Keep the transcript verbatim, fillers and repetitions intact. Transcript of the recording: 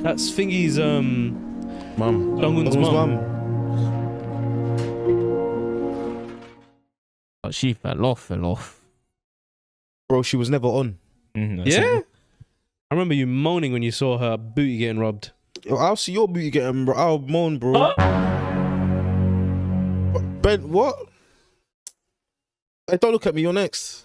That's Thingy's um Mum. Dong-eun's mum. Oh, she fell off, fell off. Bro, she was never on. Mm, Yeah? I remember you moaning when you saw her booty getting rubbed. Yo, I'll see your booty getting, bro. I'll moan, bro. Huh? Ben, what? Hey, don't look at me. You're next.